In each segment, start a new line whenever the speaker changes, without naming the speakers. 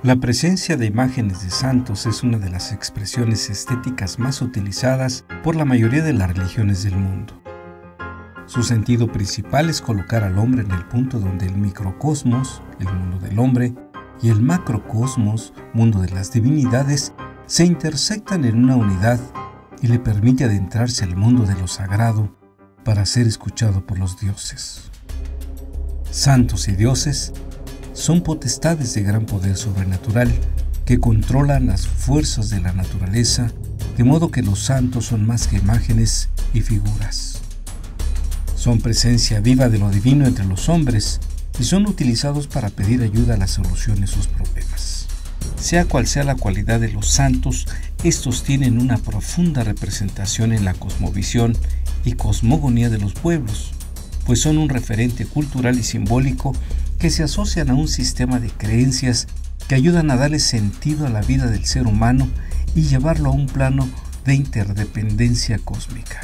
La presencia de imágenes de santos es una de las expresiones estéticas más utilizadas por la mayoría de las religiones del mundo. Su sentido principal es colocar al hombre en el punto donde el microcosmos, el mundo del hombre, y el macrocosmos, mundo de las divinidades, se intersectan en una unidad y le permite adentrarse al mundo de lo sagrado para ser escuchado por los dioses. Santos y dioses son potestades de gran poder sobrenatural que controlan las fuerzas de la naturaleza, de modo que los santos son más que imágenes y figuras. Son presencia viva de lo divino entre los hombres y son utilizados para pedir ayuda a la solución de sus problemas. Sea cual sea la cualidad de los santos, estos tienen una profunda representación en la cosmovisión y cosmogonía de los pueblos, pues son un referente cultural y simbólico que se asocian a un sistema de creencias que ayudan a darle sentido a la vida del ser humano y llevarlo a un plano de interdependencia cósmica.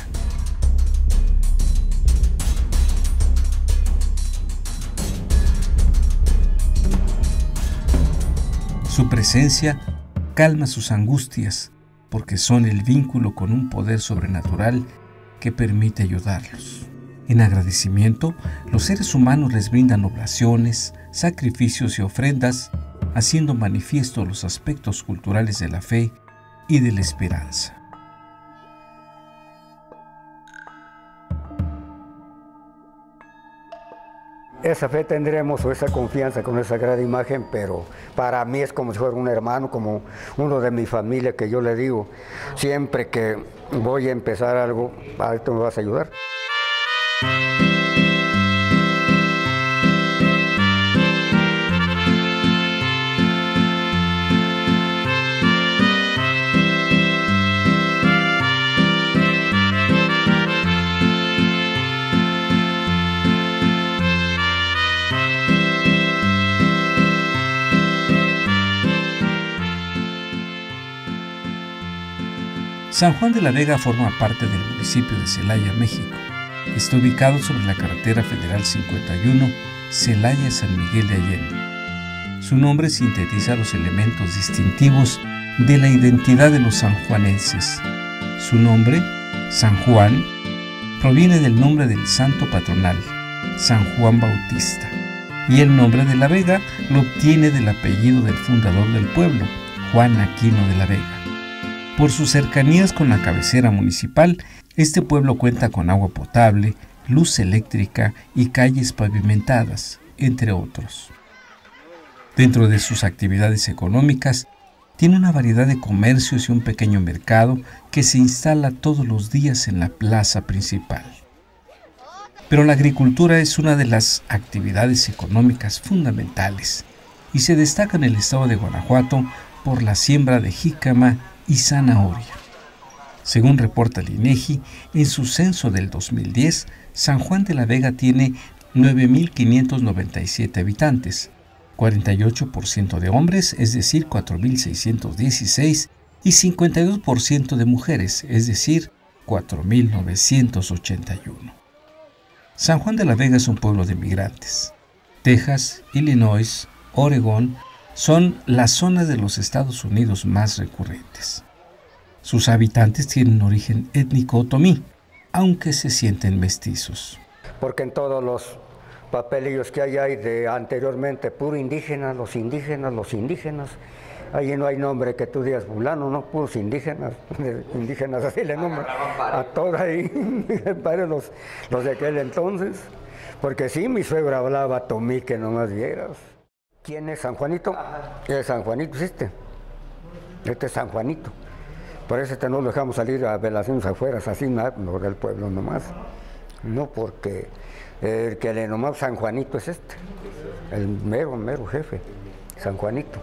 Su presencia calma sus angustias porque son el vínculo con un poder sobrenatural que permite ayudarlos. En agradecimiento, los seres humanos les brindan oblaciones, sacrificios y ofrendas, haciendo manifiesto los aspectos culturales de la fe y de la esperanza.
Esa fe tendremos o esa confianza con esa sagrada imagen, pero para mí es como si fuera un hermano, como uno de mi familia, que yo le digo, siempre que voy a empezar algo, ¿a esto me vas a ayudar?
San Juan de la Vega forma parte del municipio de Celaya, México. Está ubicado sobre la carretera federal 51, Celaya-San Miguel de Allende. Su nombre sintetiza los elementos distintivos de la identidad de los sanjuanenses. Su nombre, San Juan, proviene del nombre del santo patronal, San Juan Bautista, y el nombre de la Vega lo obtiene del apellido del fundador del pueblo, Juan Aquino de la Vega. Por sus cercanías con la cabecera municipal, este pueblo cuenta con agua potable, luz eléctrica y calles pavimentadas, entre otros. Dentro de sus actividades económicas, tiene una variedad de comercios y un pequeño mercado que se instala todos los días en la plaza principal. Pero la agricultura es una de las actividades económicas fundamentales y se destaca en el estado de Guanajuato por la siembra de jícama y zanahoria. Según reporta el INEGI, en su censo del 2010, San Juan de la Vega tiene 9.597 habitantes, 48% de hombres, es decir, 4.616, y 52% de mujeres, es decir, 4.981. San Juan de la Vega es un pueblo de migrantes. Texas, Illinois, Oregón, son las zonas de los Estados Unidos más recurrentes. Sus habitantes tienen origen étnico otomí, aunque se sienten mestizos.
Porque en todos los papelillos que hay de anteriormente, puro indígena, los indígenas, Ahí no hay nombre que tú digas fulano, no, puros indígenas así le nombran a todos ahí, los de aquel entonces. Porque sí, mi suegra hablaba tomí que nomás vieras. ¿Quién es San Juanito? Es San Juanito, este es San Juanito. Por eso no lo dejamos salir a velaciones afuera, así no del pueblo nomás. No, porque el que le nomás San Juanito es el mero jefe, San Juanito.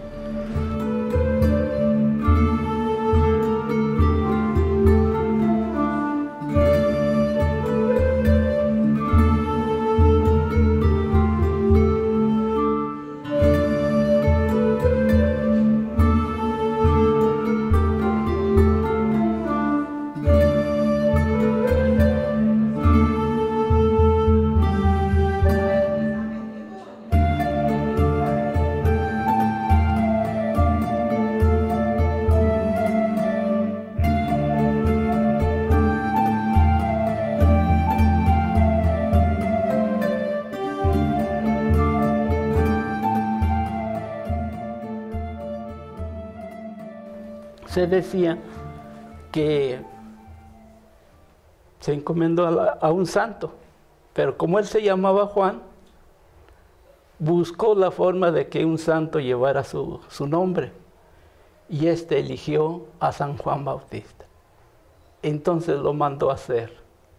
se decía que se encomendó a un santo, pero como él se llamaba Juan, buscó la forma de que un santo llevara su nombre, y eligió a San Juan Bautista. Entonces lo mandó a hacer.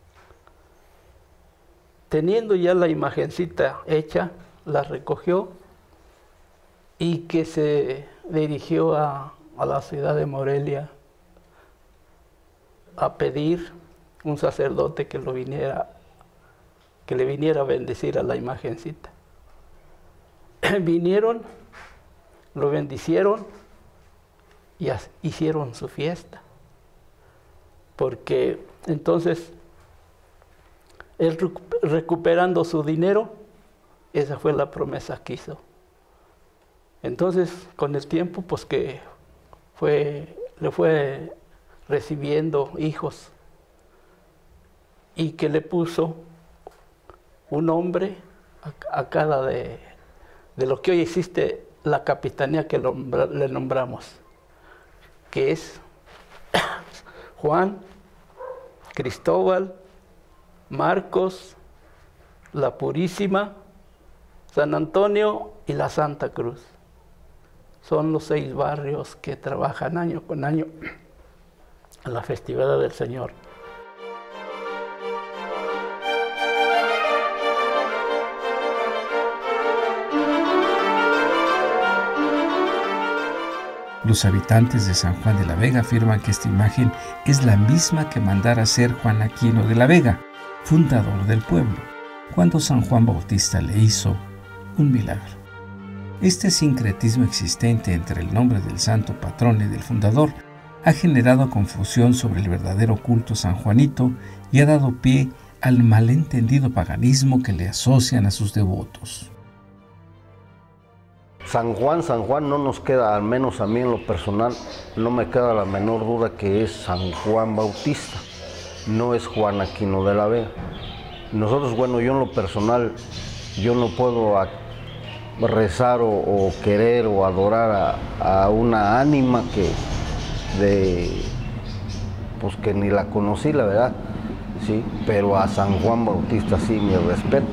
Teniendo ya la imagencita hecha, la recogió y que se dirigió a la ciudad de Morelia a pedir un sacerdote que le viniera a bendecir a la imagencita. Vinieron, lo bendicieron y hicieron su fiesta. Porque entonces, él recuperando su dinero, esa fue la promesa que hizo. Entonces, con el tiempo, pues que le fue recibiendo hijos y que le puso un nombre a cada de lo que hoy existe la capitanía que le nombramos, que es Juan, Cristóbal, Marcos, la Purísima, San Antonio y la Santa Cruz. Son los 6 barrios que trabajan año con año en la festividad del Señor.
Los habitantes de San Juan de la Vega afirman que esta imagen es la misma que mandara hacer Juan Aquino de la Vega, fundador del pueblo, cuando San Juan Bautista le hizo un milagro. Este sincretismo existente entre el nombre del santo patrón y del fundador ha generado confusión sobre el verdadero culto San Juanito y ha dado pie al malentendido paganismo que le asocian a sus devotos.
San Juan, no nos queda, al menos a mí en lo personal, no me queda la menor duda que es San Juan Bautista, no es Juan Aquino de la Vega. Nosotros, bueno, yo en lo personal, yo no puedo rezar o querer o adorar a una ánima pues que ni la conocí, la verdad, sí, pero a San Juan Bautista sí, mis respetos.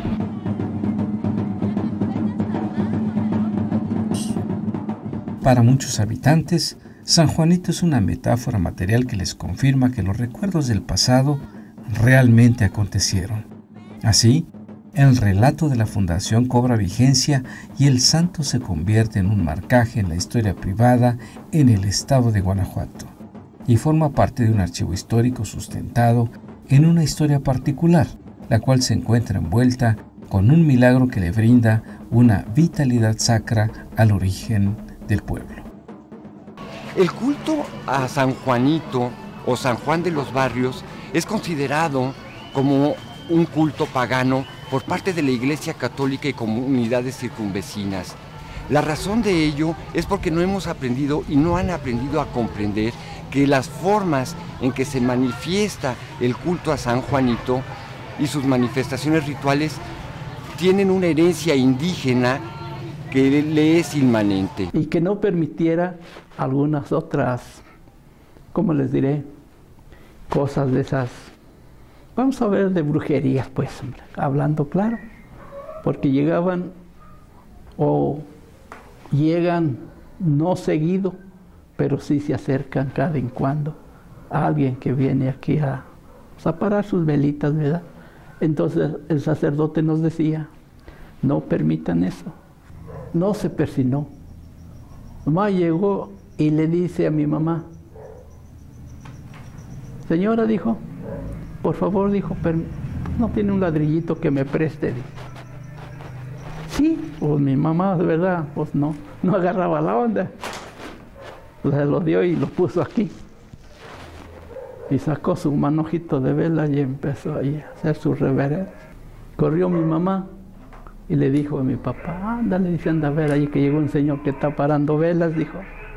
Para muchos habitantes, San Juanito es una metáfora material que les confirma que los recuerdos del pasado realmente acontecieron. Así, el relato de la fundación cobra vigencia y el santo se convierte en un marcaje en la historia privada en el estado de Guanajuato y forma parte de un archivo histórico sustentado en una historia particular, la cual se encuentra envuelta con un milagro que le brinda una vitalidad sacra al origen del pueblo.
El culto a San Juanito o San Juan de los Barrios es considerado como un culto pagano por parte de la Iglesia Católica y comunidades circunvecinas. La razón de ello es porque no hemos aprendido y no han aprendido a comprender que las formas en que se manifiesta el culto a San Juanito y sus manifestaciones rituales tienen una herencia indígena que le es inmanente.
Y que no permitiera algunas otras, ¿cómo les diré? Cosas de esas, vamos a ver, de brujerías, pues, hablando claro. Porque llegaban o llegan no seguido, pero sí se acercan cada en cuando a alguien que viene aquí a parar sus velitas, ¿verdad? Entonces el sacerdote nos decía, no permitan eso. No se persinó. Mamá llegó y le dice a mi mamá, señora, dijo, por favor, dijo, no tiene un ladrillito que me preste. Dijo. Sí, pues mi mamá, de verdad, pues no agarraba la onda. Se lo dio y lo puso aquí. Y sacó su manojito de vela y empezó ahí a hacer su reverencia. Corrió mi mamá y le dijo a mi papá, ándale, dice, anda a ver ahí que llegó un señor que está parando velas, dijo.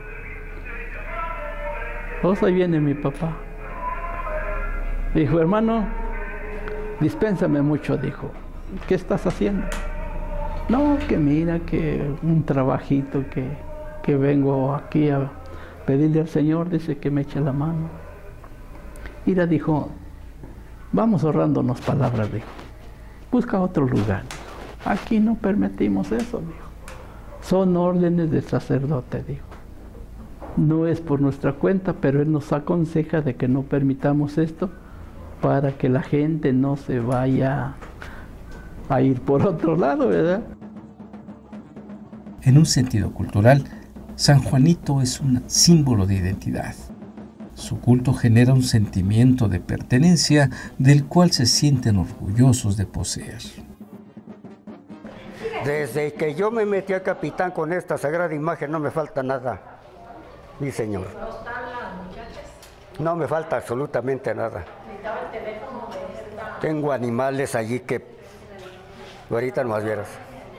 Pues ahí viene mi papá. Dijo, hermano, dispénsame mucho, dijo. ¿Qué estás haciendo? No, que mira, que un trabajito que vengo aquí pedirle al Señor, dice, que me eche la mano. Ira dijo, vamos ahorrándonos palabras, dijo. Busca otro lugar. Aquí no permitimos eso, dijo. Son órdenes del sacerdote, dijo. No es por nuestra cuenta, pero él nos aconseja de que no permitamos esto para que la gente no se vaya a ir por otro lado, ¿verdad?
En un sentido cultural, San Juanito es un símbolo de identidad. Su culto genera un sentimiento de pertenencia del cual se sienten orgullosos de poseer.
Desde que yo me metí a capitán con esta sagrada imagen no me falta nada, mi señor. No me falta absolutamente nada. Tengo animales allí que ahorita no más vieras.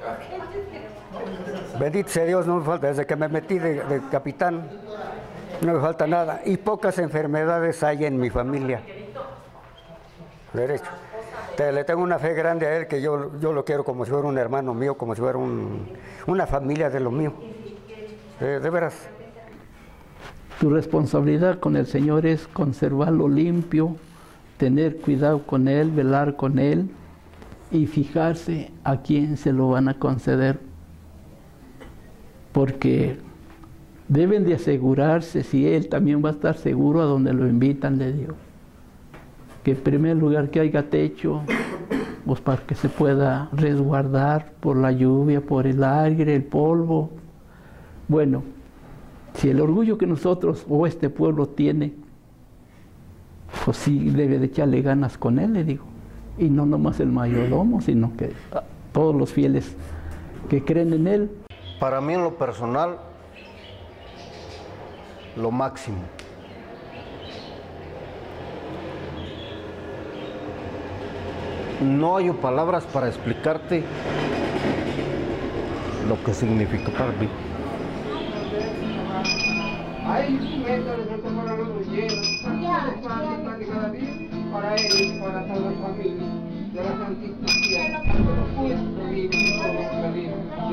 Bendito sea Dios, no me falta, desde que me metí de capitán, no me falta nada. Y pocas enfermedades hay en mi familia. Derecho. Le tengo una fe grande a él, que yo lo quiero como si fuera un hermano mío, como si fuera una familia de lo mío. De veras.
Tu responsabilidad con el Señor es conservarlo limpio, tener cuidado con él, velar con él y fijarse a quién se lo van a conceder. Porque deben de asegurarse si él también va a estar seguro a donde lo invitan, le digo. Que en primer lugar que haya techo, pues para que se pueda resguardar por la lluvia, por el aire, el polvo. Bueno, si el orgullo que nosotros o este pueblo tiene, pues sí debe de echarle ganas con él, le digo. Y no nomás el mayordomo, sino que todos los fieles que creen en él.
Para mí en lo personal, lo máximo. No hay palabras para explicarte lo que significa para mí.
Hay instrumentos de tomar los hielos, cada día, para él y para toda la familia de la Santísima Nuestro Hijo, todo feliz,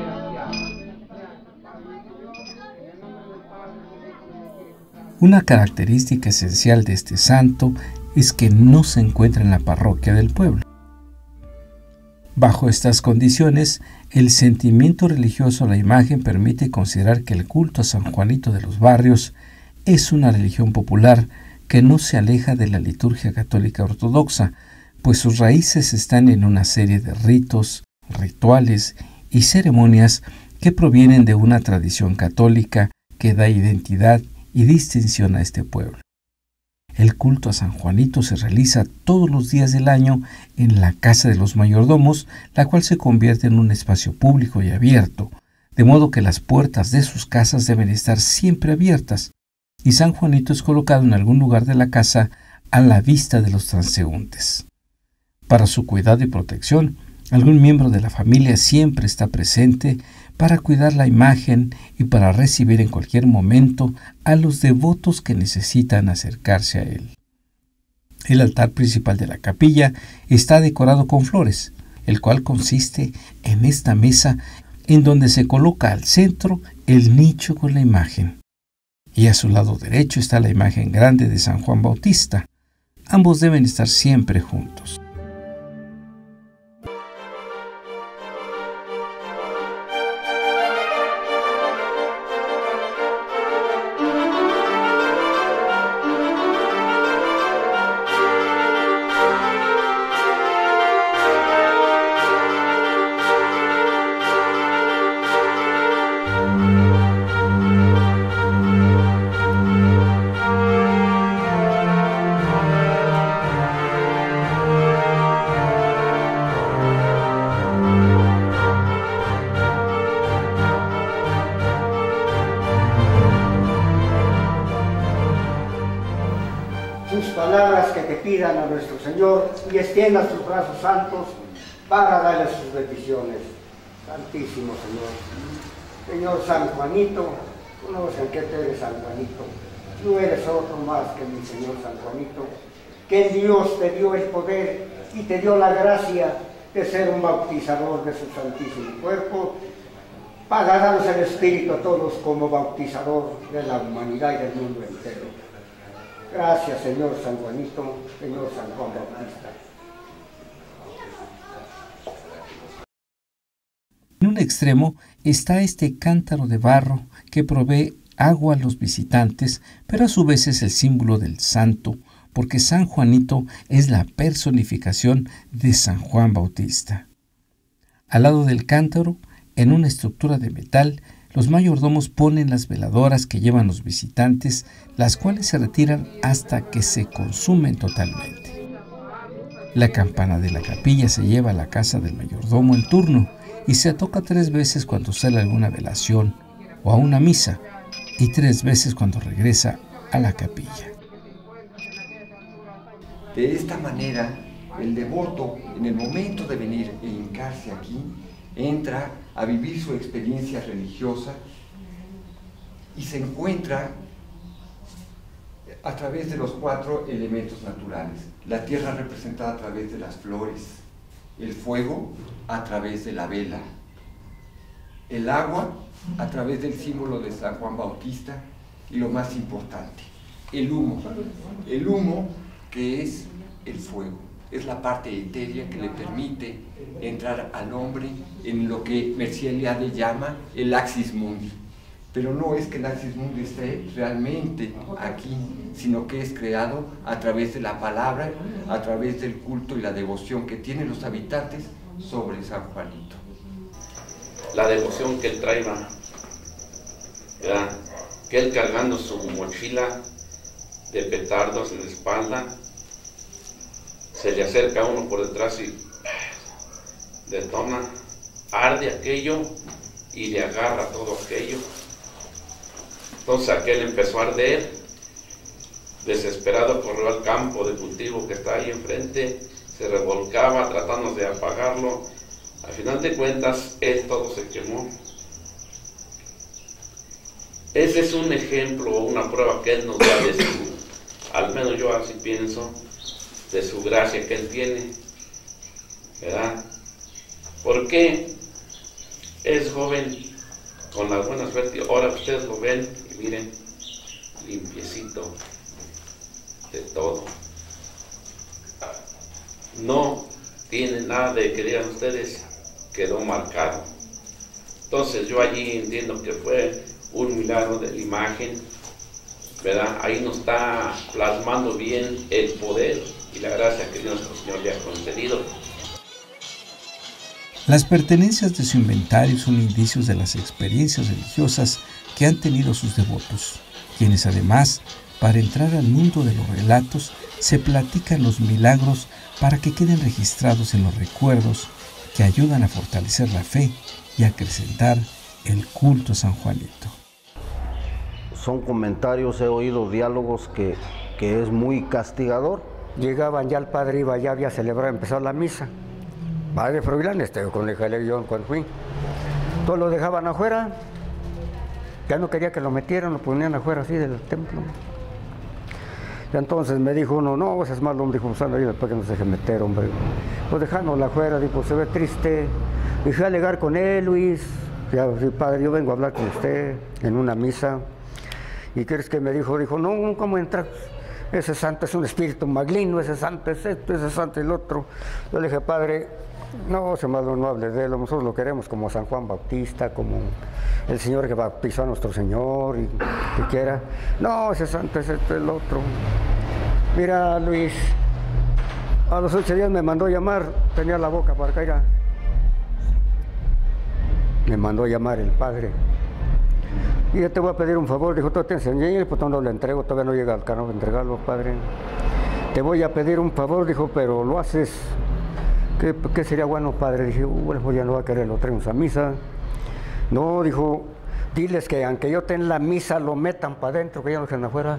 Una característica esencial de este santo es que no se encuentra en la parroquia del pueblo. Bajo estas condiciones, el sentimiento religioso a la imagen permite considerar que el culto a San Juanito de los Barrios es una religión popular que no se aleja de la liturgia católica ortodoxa, pues sus raíces están en una serie de ritos, rituales y ceremonias que provienen de una tradición católica que da identidad y distinción a este pueblo. El culto a San Juanito se realiza todos los días del año en la casa de los mayordomos, la cual se convierte en un espacio público y abierto, de modo que las puertas de sus casas deben estar siempre abiertas, y San Juanito es colocado en algún lugar de la casa a la vista de los transeúntes. Para su cuidado y protección, algún miembro de la familia siempre está presente para cuidar la imagen y para recibir en cualquier momento a los devotos que necesitan acercarse a él. El altar principal de la capilla está decorado con flores, el cual consiste en esta mesa en donde se coloca al centro el nicho con la imagen. Y a su lado derecho está la imagen grande de San Juan Bautista. Ambos deben estar siempre juntos.
Palabras que te pidan a nuestro Señor y extienda sus brazos santos para darle sus bendiciones. Santísimo Señor. Señor San Juanito, tú no sé en qué te eres San Juanito. Tú eres otro más que mi Señor San Juanito. Que Dios te dio el poder y te dio la gracia de ser un bautizador de su santísimo cuerpo para darnos el Espíritu a todos como bautizador de la humanidad y del mundo entero. Gracias, Señor San Juanito, Señor San Juan Bautista.
En un extremo está este cántaro de barro que provee agua a los visitantes, pero a su vez es el símbolo del santo, porque San Juanito es la personificación de San Juan Bautista. Al lado del cántaro, en una estructura de metal, los mayordomos ponen las veladoras que llevan los visitantes, las cuales se retiran hasta que se consumen totalmente. La campana de la capilla se lleva a la casa del mayordomo en turno y se toca 3 veces cuando sale a alguna velación o a una misa y 3 veces cuando regresa a la capilla.
De esta manera, el devoto, en el momento de venir e hincarse aquí, entra a vivir su experiencia religiosa y se encuentra a través de los 4 elementos naturales. La tierra representada a través de las flores, el fuego a través de la vela, el agua a través del símbolo de San Juan Bautista y lo más importante, el humo que es el fuego. Es la parte etérea que le permite entrar al hombre en lo que Mercier Eliade llama el axis mundi. Pero no es que el axis mundi esté realmente aquí, sino que es creado a través de la palabra, a través del culto y la devoción que tienen los habitantes sobre San Juanito.
La devoción que él trae, ¿verdad? Que él cargando su mochila de petardos en la espalda, se le acerca a uno por detrás y detona, arde aquello y le agarra todo aquello. Entonces aquel empezó a arder, desesperado corrió al campo de cultivo que está ahí enfrente, se revolcaba tratando de apagarlo. Al final de cuentas, él todo se quemó. Ese es un ejemplo, una prueba que él nos da de su, al menos yo así pienso, de su gracia que él tiene, ¿verdad? Porque es joven con la buena suerte. Ahora ustedes lo ven y miren, limpiecito de todo. No tiene nada de que digan ustedes, quedó marcado. Entonces yo allí entiendo que fue un milagro de la imagen, ¿verdad? Ahí nos está plasmando bien el poder y la gracia que nuestro Señor le ha concedido.
Las pertenencias de su inventario son indicios de las experiencias religiosas que han tenido sus devotos, quienes además, para entrar al mundo de los relatos, se platican los milagros para que queden registrados en los recuerdos que ayudan a fortalecer la fe y a acrecentar el culto a San Juanito.
Son comentarios, he oído diálogos que es muy castigador.
Llegaban ya el padre, iba, ya había celebrado, empezó la misa. Padre Froilán, con el jaleo yo cuando fui. Todos lo dejaban afuera. Ya no quería que lo metieran, lo ponían afuera así del templo. Y entonces me dijo uno, no, ese es malo, hombre, dijo, usando ahí después que no se deje meter, hombre. Pues dejándolo afuera, dijo, se ve triste. Y fui a alegar con él, Luis. Ya, padre, yo vengo a hablar con usted en una misa. ¿Y qué es que me dijo? Dijo, no, ¿cómo entrar? Ese santo es un espíritu maligno, ese santo es esto, ese santo es el otro. Yo le dije, padre, no, ese malo no hable de él, nosotros lo queremos como San Juan Bautista, como el Señor que bautizó a nuestro Señor y que quiera. No, ese santo es esto, el otro. Mira, Luis, a los 8 días me mandó llamar, tenía la boca para acá, era. Me mandó llamar el padre. Y yo te voy a pedir un favor, dijo, tú te enseñé, y pues no lo entrego, todavía no llega al canal de entregarlo, padre. Te voy a pedir un favor, dijo, pero lo haces. ¿Qué sería bueno, padre? Dije, bueno, pues ya no va a querer, lo traemos a misa. No, dijo, diles que aunque yo esté en la misa, lo metan para adentro, que ya no dejen afuera.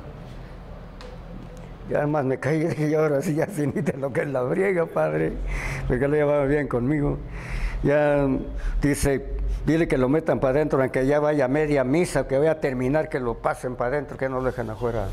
Ya además me caí, dije, y ahora sí, ya sin ni de lo que es la briega, padre, porque lo llevaba bien conmigo. Ya dice, dile que lo metan para adentro, aunque ya vaya media misa, que vaya a terminar, que lo pasen para adentro, que no lo dejen afuera.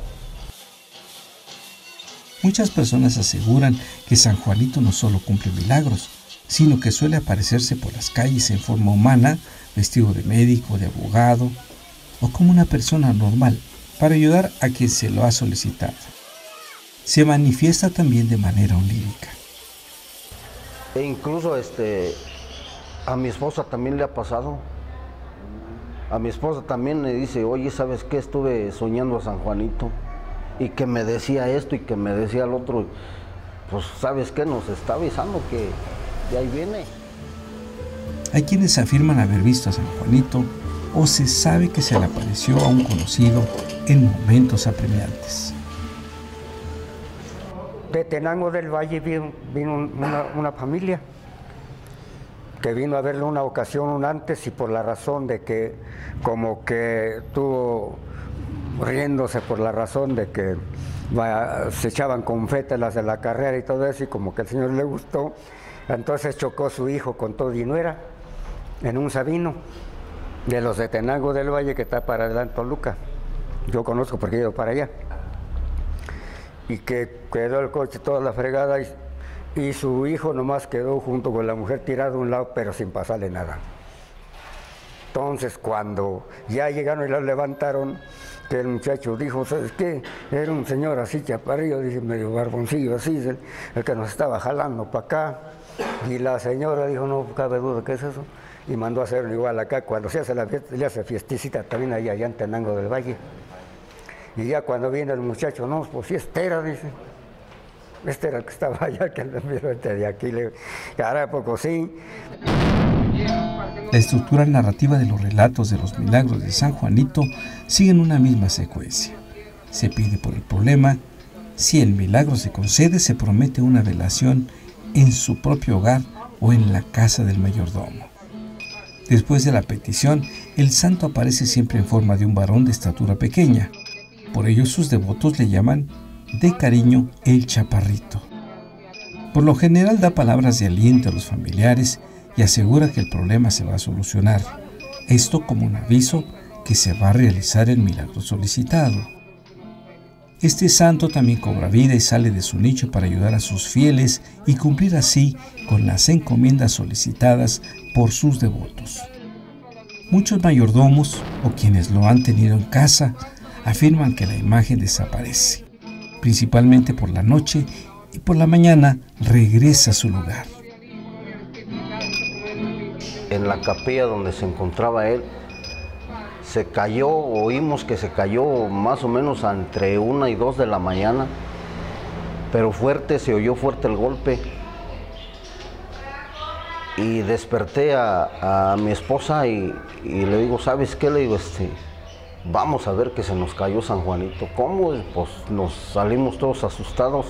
Muchas personas aseguran que San Juanito no solo cumple milagros, sino que suele aparecerse por las calles en forma humana, vestido de médico, de abogado o como una persona normal, para ayudar a quien se lo ha solicitado. Se manifiesta también de manera onírica.
E incluso a mi esposa también le ha pasado. A mi esposa también le dice, oye, ¿sabes qué? Estuve soñando a San Juanito y que me decía esto y que me decía el otro. Pues, ¿sabes qué? Nos está avisando que de ahí viene.
Hay quienes afirman haber visto a San Juanito o se sabe que se le apareció a un conocido en momentos apremiantes.
De Tenango del Valle vino una familia que vino a verlo una ocasión, un antes, y por la razón de que como que estuvo riéndose por la razón de que se echaban confetes las de la carrera y todo eso, y como que al señor le gustó, entonces chocó su hijo con todo y nuera en un Sabino de los de Tenango del Valle, que está para adelante Toluca. Yo conozco porque he ido para allá. Y que quedó el coche toda la fregada y su hijo nomás quedó junto con la mujer tirado a un lado, pero sin pasarle nada. Entonces, cuando ya llegaron y lo levantaron, que el muchacho dijo, ¿sabes qué? Era un señor así chaparrillo, dice, medio barboncillo así, el que nos estaba jalando para acá. Y la señora dijo, no cabe duda, ¿qué es eso? Y mandó a hacer igual acá. Cuando se hace la fiesta, le hace fiestecita también allá en Tenango del Valle. Y ya cuando viene el muchacho, no, pues sí, este era, dice. Este era el que estaba allá, que le vio de aquí. Ahora poco sí.
La estructura narrativa de los relatos de los milagros de San Juanito siguen una misma secuencia. Se pide por el problema. Si el milagro se concede, se promete una velación en su propio hogar o en la casa del mayordomo. Después de la petición, el santo aparece siempre en forma de un varón de estatura pequeña. Por ello sus devotos le llaman de cariño el chaparrito. Por lo general da palabras de aliento a los familiares y asegura que el problema se va a solucionar. Esto como un aviso que se va a realizar el milagro solicitado. Este santo también cobra vida y sale de su nicho para ayudar a sus fieles y cumplir así con las encomiendas solicitadas por sus devotos. Muchos mayordomos o quienes lo han tenido en casa afirman que la imagen desaparece, principalmente por la noche, y por la mañana regresa a su lugar.
En la capilla donde se encontraba él, se cayó, oímos que se cayó más o menos entre 1 y 2 de la mañana, pero fuerte, se oyó fuerte el golpe. Y desperté a mi esposa y le digo, ¿sabes qué? Le digo, vamos a ver que se nos cayó San Juanito. ¿Cómo? Pues nos salimos todos asustados.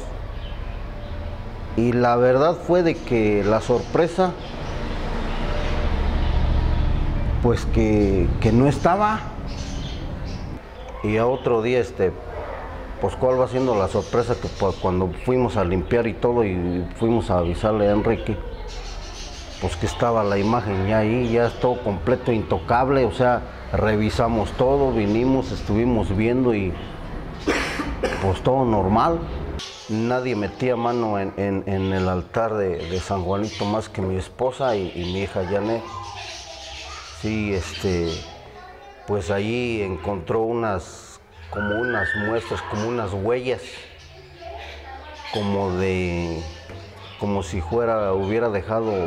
Y la verdad fue de que la sorpresa, pues que no estaba. Y a otro día, pues cuál va siendo la sorpresa, que pues, cuando fuimos a limpiar y todo y fuimos a avisarle a Enrique, pues que estaba la imagen ya ahí, ya todo completo, intocable, o sea, revisamos todo, vinimos, estuvimos viendo y pues todo normal. Nadie metía mano en el altar de San Juanito más que mi esposa y mi hija Janet. Sí, pues allí encontró como unas muestras, como unas huellas, como si hubiera dejado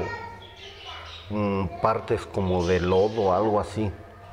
partes como de lodo, algo así.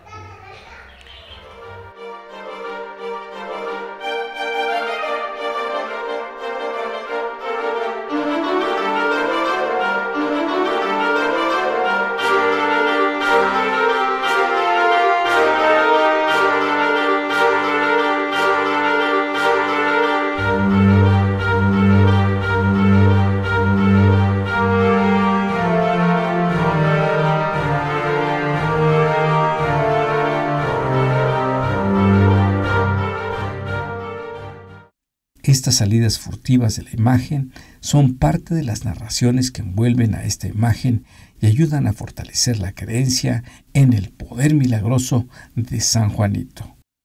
Estas salidas furtivas de la imagen son parte de las narraciones que envuelven a esta imagen y ayudan a fortalecer la creencia en el poder milagroso de San Juanito.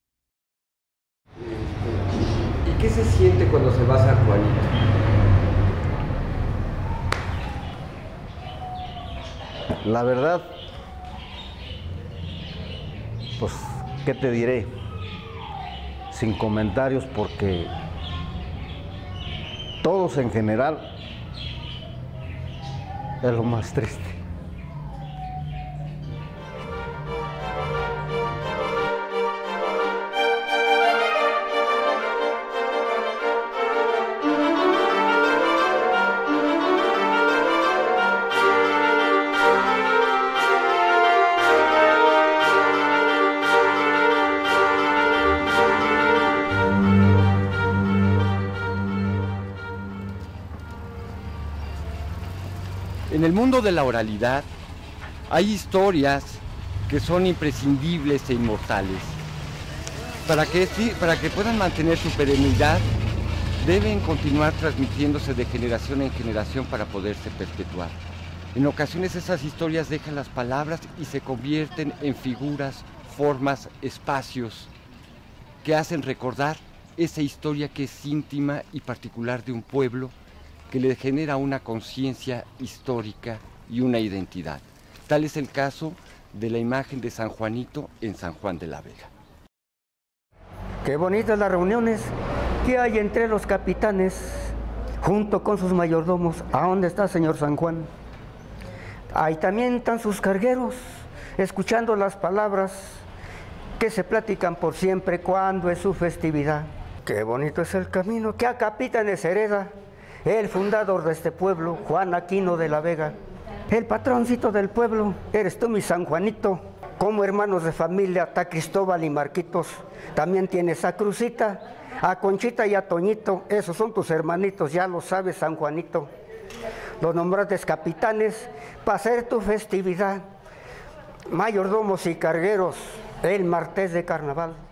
¿Y qué se siente cuando se va San Juanito?
La verdad, pues, ¿qué te diré? Sin comentarios, porque todos en general es lo más triste.
En el mundo de la oralidad hay historias que son imprescindibles e inmortales. Para que puedan mantener su perenidad, deben continuar transmitiéndose de generación en generación para poderse perpetuar. En ocasiones esas historias dejan las palabras y se convierten en figuras, formas, espacios que hacen recordar esa historia que es íntima y particular de un pueblo, que le genera una conciencia histórica y una identidad. Tal es el caso de la imagen de San Juanito en San Juan de la Vega.
Qué bonitas las reuniones que hay entre los capitanes, junto con sus mayordomos. ¿A dónde está señor San Juan? Ahí también están sus cargueros, escuchando las palabras que se platican por siempre cuando es su festividad. Qué bonito es el camino que a capitanes hereda el fundador de este pueblo, Juan Aquino de la Vega. El patroncito del pueblo, eres tú mi San Juanito. Como hermanos de familia, está Cristóbal y Marquitos. También tienes a Crucita, a Conchita y a Toñito. Esos son tus hermanitos, ya lo sabes, San Juanito. Los nombraste capitanes para hacer tu festividad. Mayordomos y cargueros, el martes de carnaval.